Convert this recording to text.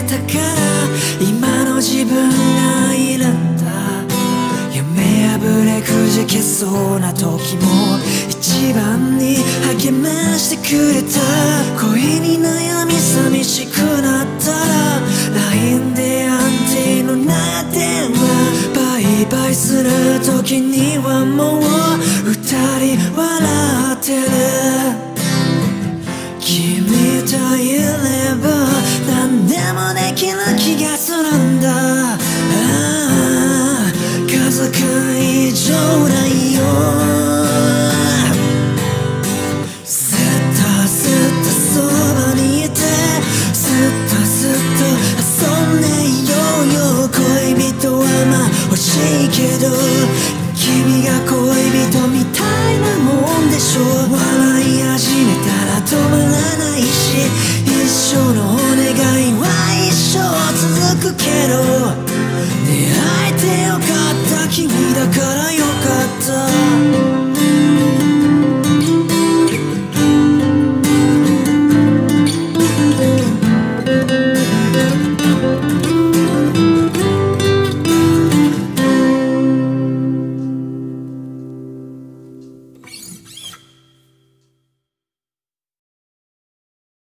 たから今の自分がいるんだ。夢破れくじけそうな時も一番に励ましてくれた。恋に悩み寂しくなったら LINE でアンティのな電話、バイバイする時にはもう二人笑ってる。君といれば何でもできる気がするんだ。家族以上だよ。ずっとずっとそばにいて、ずっとずっと遊んでいようよ。恋人はまあ欲しいけど君が恋人みたいなもんでしょ。笑い始めたら止まらないし、一生のお願いは一生続くけど、出会えてよかった君だからよ。